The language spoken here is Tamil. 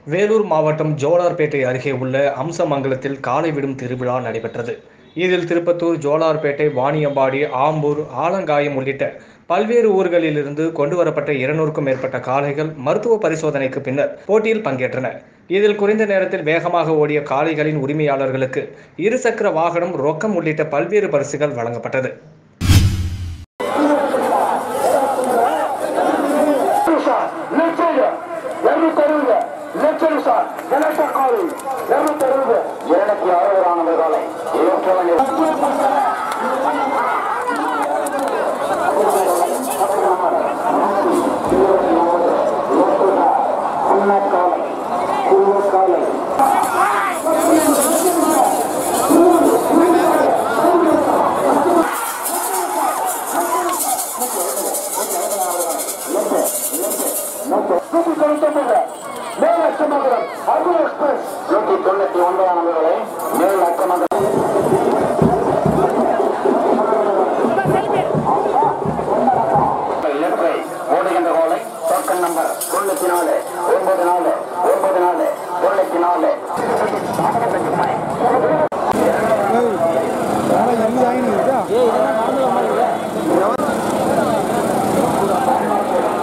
வேலூர் மாவட்டம் ஜோலார்பேட்டை அருகே உள்ள அம்சமங்கலத்தில் காளை விடும் திருவிழா நடைபெற்றது. இதில் திருப்பத்தூர், ஜோலார்பேட்டை, வாணியம்பாடி, ஆம்பூர், ஆலங்காயம் உள்ளிட்ட பல்வேறு ஊர்களிலிருந்து கொண்டுவரப்பட்ட 200க்கும் மேற்பட்ட காளைகள் மருத்துவ பரிசோதனைக்கு பின்னர் போட்டியில் பங்கேற்றன. இதில் குறைந்த நேரத்தில் வேகமாக ஓடிய காளைகளின் உரிமையாளர்களுக்கு இருசக்கர வாகனம், ரொக்கம் உள்ளிட்ட பல்வேறு பரிசுகள் வழங்கப்பட்டது. Hey,